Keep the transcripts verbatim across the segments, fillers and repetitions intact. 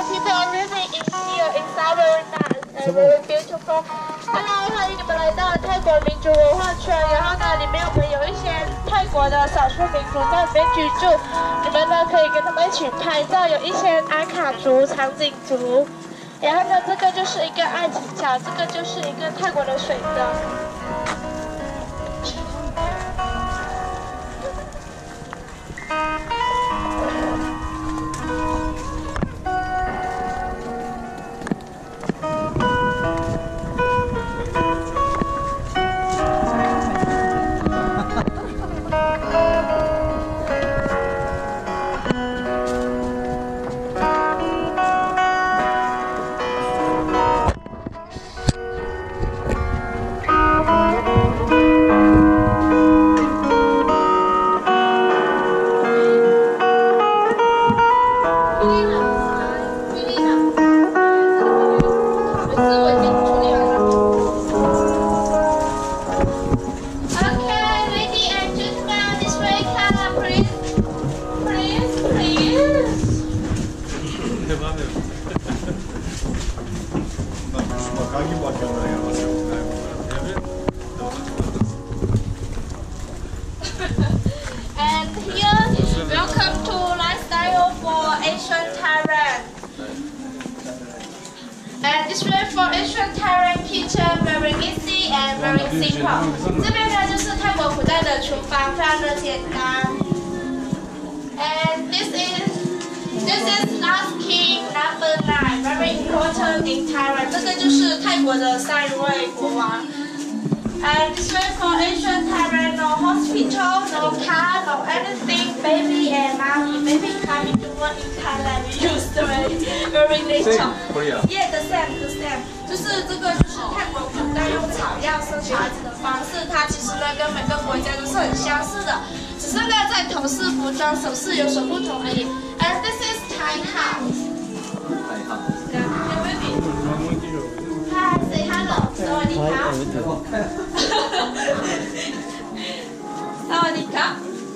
people living in here in South very nice and very beautiful. Hello， 欢迎你们来到泰国民族文化圈。然后呢，里面我们有一些泰国的少数民族在里面居住，你们呢可以跟他们一起拍照。有一些阿卡族、长颈族。然后呢，这个就是一个爱情桥，这个就是一个泰国的水灯。And here, welcome to Lifestyle for Asian Thailand. And this way for Asian Thailand kitchen very easy and very simple. 这边呢就是泰国古代的厨房，非常的简单。And this is this is last king number nine, very important in Thailand. 这个就是泰国的上一位国王。And this way for Asian Thailand, no hospital, no car, no anything. Baby and mommy, baby coming to work in Thailand. We use the very very nature. Yeah, the same, the same. 就是这个就是泰国古代用草药生小孩子的方式，它其实呢跟每个国家都是很相似的，只是呢在头饰、服装、首饰有所不同而已。And this is Thai house. Thai house. Yeah, baby. Hi, say hello. สวัสดีครับ สวัสดีครับ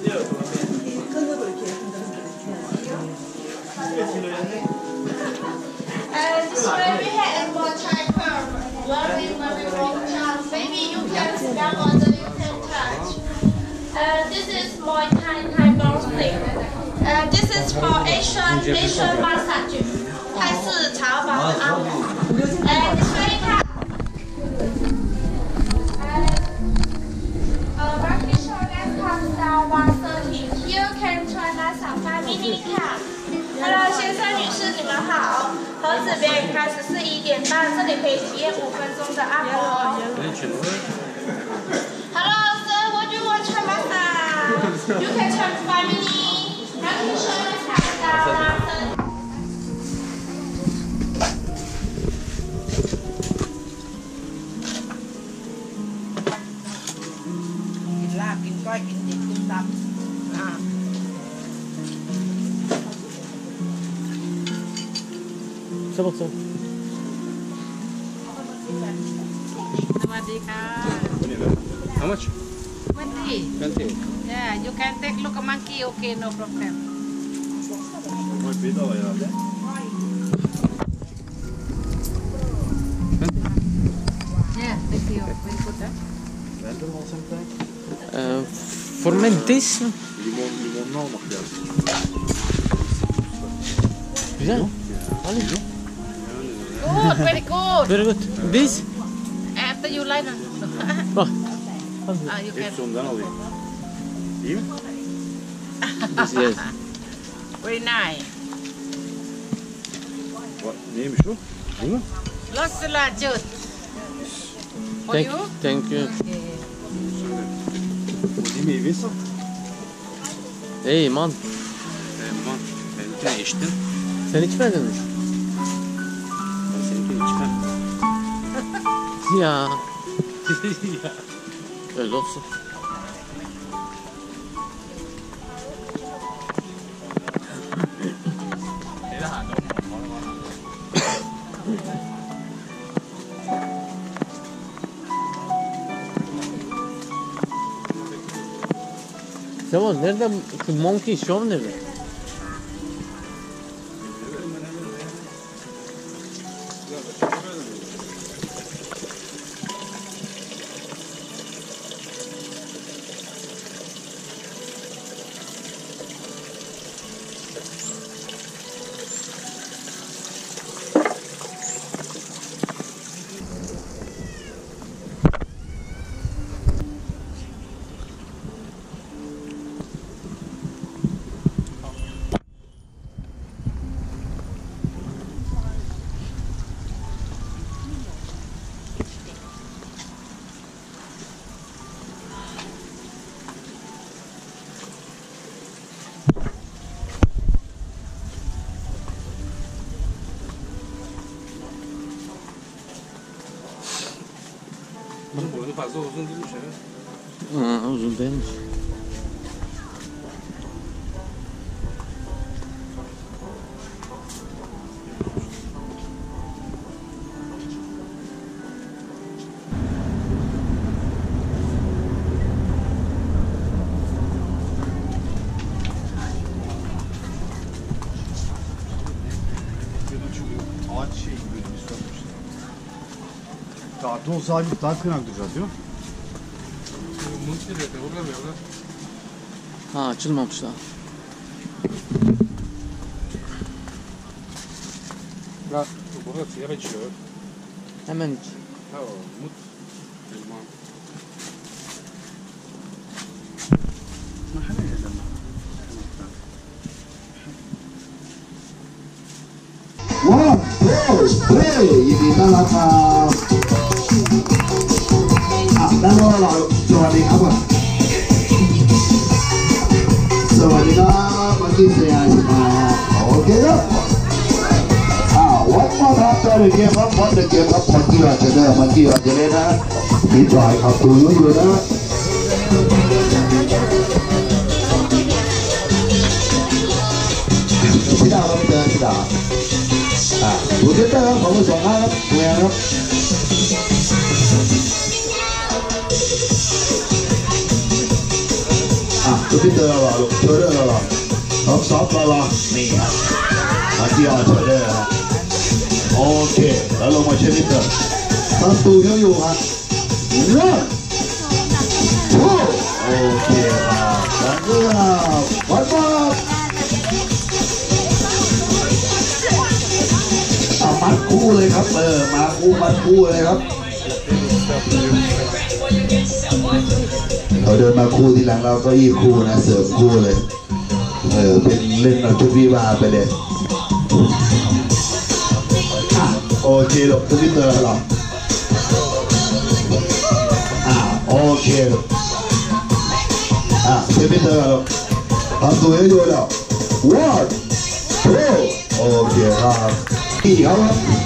And this way we have a more Thai curve. Very, very long time. Maybe you can smell or you can touch. And this is more Thai Thai golfing. And this is for Asian Asian massage. 泰式潮法的按摩。And this way can You can join us at five minutes. Hello， 先生、女士，你们好。盒子表演开始是一点半，这里可以体验五分钟的按摩。Hello, sir, would you want to try massage? You can try five minutes. How can you show us how to massage? กินลาบกินก้อยกินดิบกินตับอ่าสวัสดีสวัสดีค่ะ How much? twenty. twenty. Yeah, you can take look a monkey. Okay, no problem. What bid var ya? Yeah, thank you. Very good. Vänta någon something. Uh, for me this. Limon, limon almak lazım. Güzel. Ali. Good, very good. Very good. This. After you like them. Bak. Ah, you can. Hepsi ondan alayım. İyi mi? This yes. Very nice. What, neymiş o? Bu mu? Lots of juice. For Thank, you? thank you. Bu değil mi Evisa? Ey man. Aman, benimkini içtin. Sen içmedin mi? Ben seninkini içmem. Ya. Öyle olsun. Tamam, nerede şu monkey show nerede? fazla uzun değilmiş evet. Ha, uzun değilmiş. Ağaç şey gibi bir sokmuşlar. Daha da olsa abi daha kınak duracağız diyor. Ha, açılmamış daha. Bak burada sigara içiyor. Hemen iç. Ha o mut. Elman. One, two, three ยินดีต้อนรับครับอ่ะด้านนอกเราสวัสดีครับก่อนสวัสดีครับเมื่อกี้เสียงมาโอเคครับอ่าวันมาทำตัวเกมครับวันเกมครับเมื่อกี้ว่าจะเดินเมื่อกี้ว่าจะเล่นนะมีจอยครับตัวอยู่อยู่นะพี่ดาวเราไม่เจอพี่ดาวอ่าดูเซนเตอร์ครับของมือสองครับแหวนครับอ่ะดูเซนเตอร์เราลูกเทอร์เดอร์เราท็อปซอฟเรานี่ครับมาที่อาเทอร์เดอร์ครับโอเคแล้วลงมาเชนิเตอร์ตั้งตัวยังอยู่ครับเริ่มโอเคครับแล้วก็วันบอลมัดคู่เลยครับเออมาคู่มัดคู่เลยครับเราเดินมาคู่ทีหลังเราก็ยี่คู่นะเสริมคู่เลยเออเป็นเล่นเราชุดวิวาไปเลยอ่ะโอเคลูกทุกที่เจอเราอ่ะโอเคลูกอ่ะทุกที่เจอเราทำตัวให้ดูแล้ว one two โอเคครับที่เขา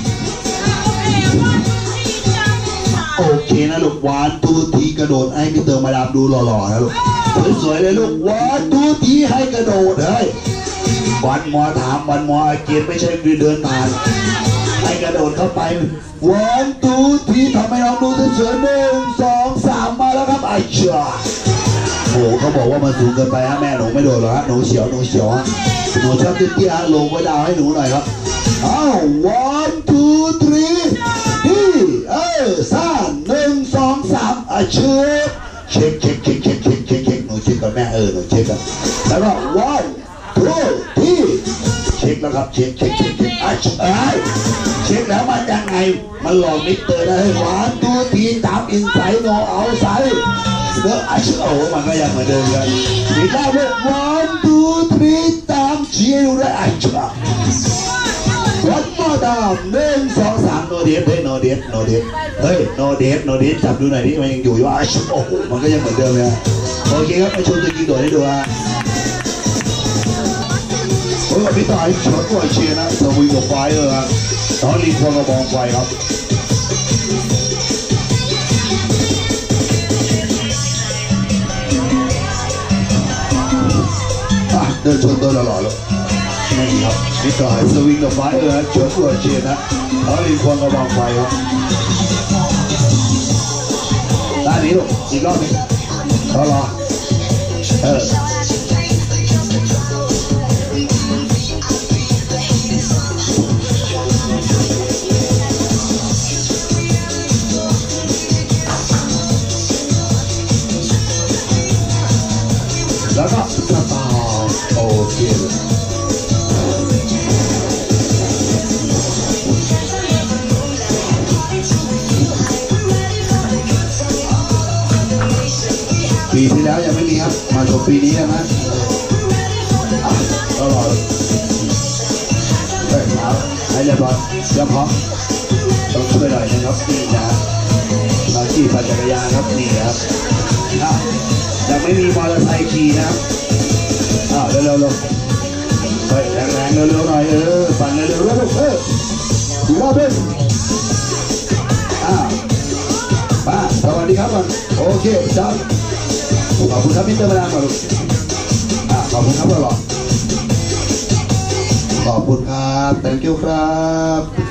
โอเคนะลูกวานตูทีกระโดดให้พี่เติมมาดามดูหล่อๆนะลูกสวยๆเลยลูกวานตูทีให้กระโดดเลยวันมอถามวันมอเกียรติไม่ใช่เดินผ่านให้กระโดดเข้าไปวานตูทีทำให้เราดูสวยๆหนึ่งสองสามมาแล้วครับไอ้เจ้าโอ้เขาบอกว่ามันสูงเกินไปฮะแม่หนูไม่โดดหรอกฮะหนูเฉียวหนูเฉียวฮะหนูชอบเตี้ยๆลงไว้ดาวให้หนูหน่อยครับอ้าว one two three นี่เออสามหนึ่งสองสามอ่ะเช็คเช็คเช็คเช็คเช็คเช็คเช็คเช็คหนูเช็คกับแม่เออหนูเช็คกันแล้วก็ one two three เช็คแล้วครับเช็คเช็คเช็คเช็คอ่ะเช็คเช็คแล้วมันยังไงมันหลอกมิสเตอร์ได้ one two three ตามอินไซด์โนเอาไซด์เด้ออ่ะเช็คโอ้มันก็ยังเหมือนเดิมกันอีกแล้ว one two three ตามเชียร์ได้อ่ะเช็ควัดมาดามหนึ่งสองสามโนเดฟเฮ้ยโนเดฟโนเดฟเฮ้ยโนเดฟโนเดฟจับดูหน่อยดิมันยังอยู่อยู่อ่ะโอ้โหมันก็ยังเหมือนเดิมเลยโอเคครับมาชมตัวจริงโดดให้ดูอ่ะโอ้ยพี่ต่ายชนตัวเชียร์นะสวิงกับไฟเลยครับตอนรีบพวงกระบองไฟครับอ่ะเดินชนตัวหล่อๆเลยนี่ครับพี่ต่ายสวิงกับไฟเออชนตัวเชียร์นะตอนรีบพวงกระบองไฟครับด้านนี้ลูกอีกรอบนึงรอรอเออแล้วก็กระเป๋าโอเคปีที่แล้วยังไม่มีครับมาชมปีนี้นะอ่ะก็รอเฮ้ยเอาให้เรียบร้อยเรียบพร้อมต้องช่วยหน่อยนะครับนี่นะมาขี่ปั่นจักรยานครับนี่นะครับอ่ะยังไม่มีมอเตอร์ไซค์ขี่นะครับอ้าวเร็วๆลงเฮ้ยแรงๆเร็วๆหน่อยเออปั่นเร็วๆแล้วลูกเอออีกรอบนึงอ่ะมาไปวัสดีครับก่อนโอเคจ้าขอบคุณครับมิสเตอร์มาดามก่อนลูกอ่ะขอบคุณครับหล่อขอบคุณครับ thank you ครับ